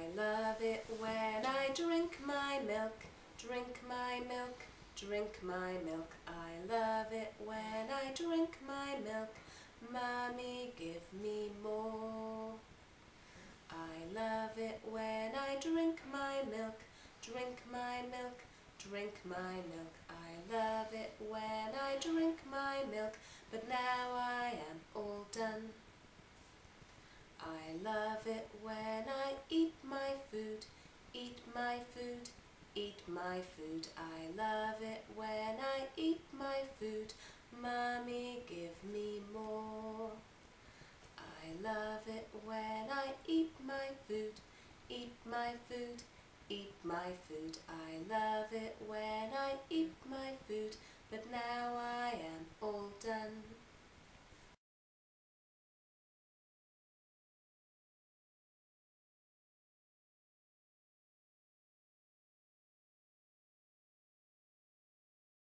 love it when I drink my milk, drink my milk, drink my milk. I love it when I drink my milk. Mummy, give me more. I love it when I drink my milk, drink my milk, drink my milk. I love it when I drink my milk, but now I am all done. I love it when I eat my food, eat my food, eat my food. I love it when I eat my food. Mummy, give me more. I love it when I eat my food, eat my food, eat my food. I love